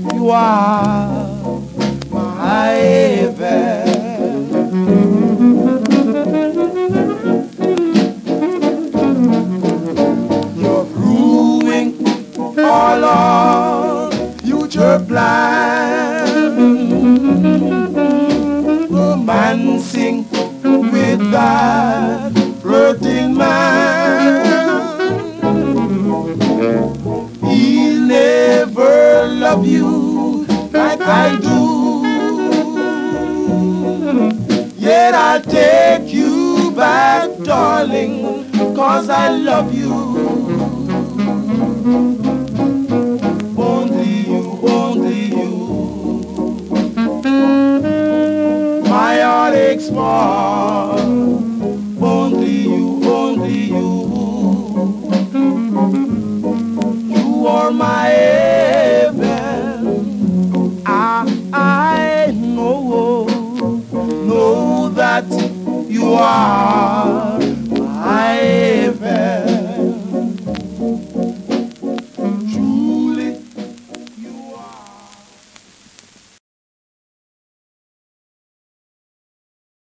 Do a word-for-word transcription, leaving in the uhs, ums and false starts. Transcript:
You are my heaven. You're brewing all our future plans, romancing with that flirting man. He'll never love you like I do, yet I'll take you back, darling, 'cause I love you. Only you, only you. My heart aches for only you, only you. You are my heaven. I, I know, know that you are.